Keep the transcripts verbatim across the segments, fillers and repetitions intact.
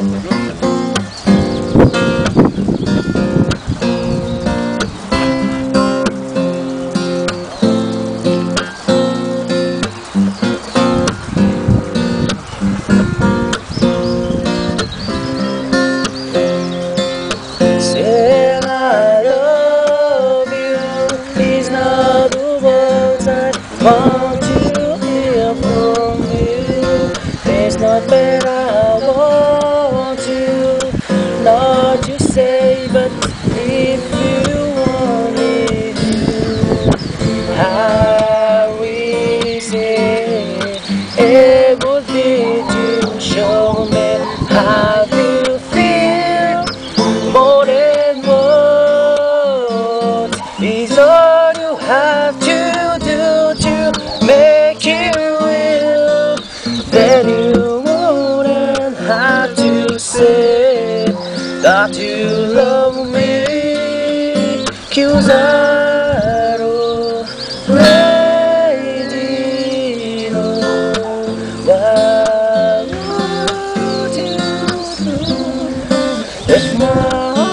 Saying I love you is not the words I want to hear from you. It's not that I want to, not to say, but if you wanted to, how easy it would be to show me how you feel. More than words is all you have to do to make it real. Then you wouldn't have to say that you love me, 'cause I already know. What would you do if my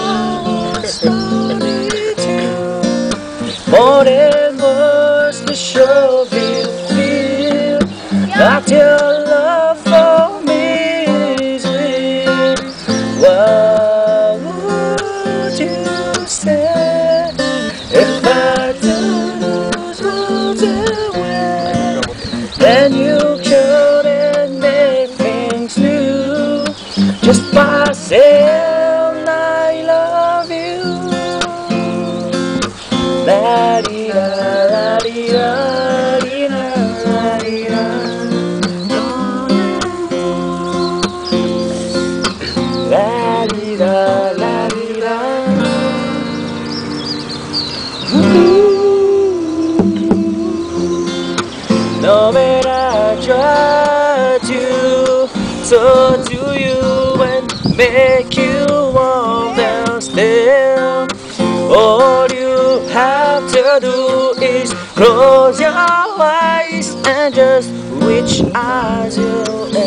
more than words to show you feel that your love for me is real? What would you say if I lose words away? Then you couldn't make things new just by saying I love you. La di da, la di da, di da, la di da. La di da, la di da. No matter I try to talk to you and make you warm down still, all you have to do is close your eyes and just reach out to